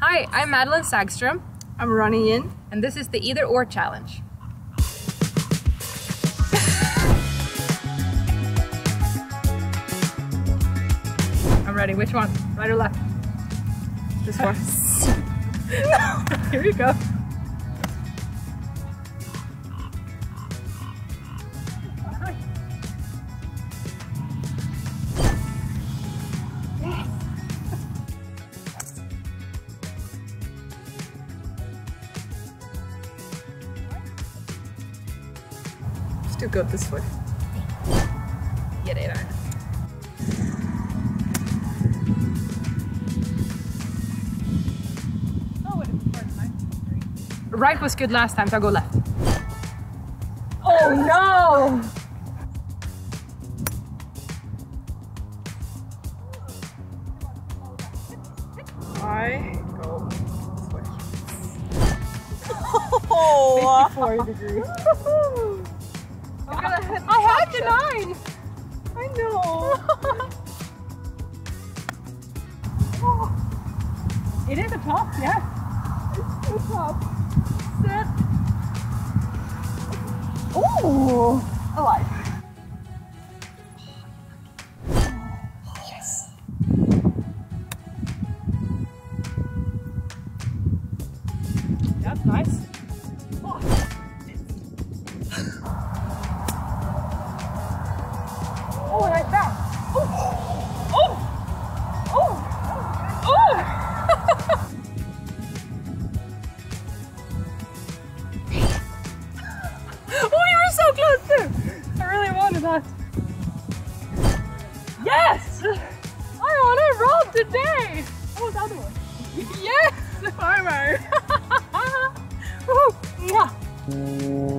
Hi, I'm Madelene Sagstrom. I'm Ronni Yin. And this is the Either Or Challenge. I'm ready. Which one? Right or left? This one. No. Here you go. Still got this way. Get it on. Right was good last time, so I'll go left. Oh no! I go this way. Oh! 54 degrees. I had the 9! I know! It is a top, yeah. It's so tough. Sit. Ooh! Alive. Yes. That's nice. Oh, like that. Oh! Oh! Oh! Oh! Oh, you were so close too! I really wanted that. Yes! I want a roll today! Oh, the other one. Yes! The farmer. Woo! Mwah!